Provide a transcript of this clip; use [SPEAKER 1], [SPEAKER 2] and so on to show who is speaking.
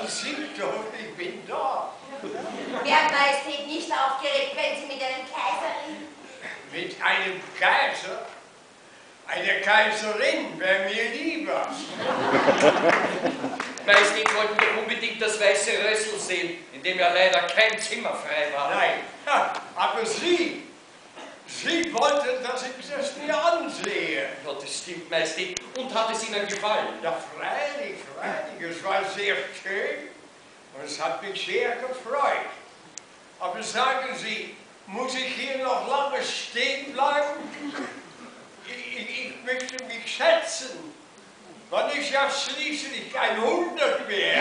[SPEAKER 1] Dann singt doch, ich bin da.
[SPEAKER 2] Werden Majestät nicht aufgeregt, wenn Sie mit einem Kaiser reden?
[SPEAKER 1] Mit einem Kaiser? Eine Kaiserin wäre mir lieber.
[SPEAKER 3] Majestät wollten doch unbedingt das Weissen Rössl sehen, in dem ja leider kein Zimmer frei war.
[SPEAKER 1] Nein, aber Sie wollten, dass ich das mir ansehe.
[SPEAKER 3] Ja, das stimmt, Majestät. Und hat es Ihnen gefallen?
[SPEAKER 1] Ja, freilich, es war sehr schön und es hat mich sehr gefreut. Aber sagen Sie, muss ich hier noch lange stehen bleiben? Ich möchte mich schätzen, wann ich ja schließlich ein 100 werde.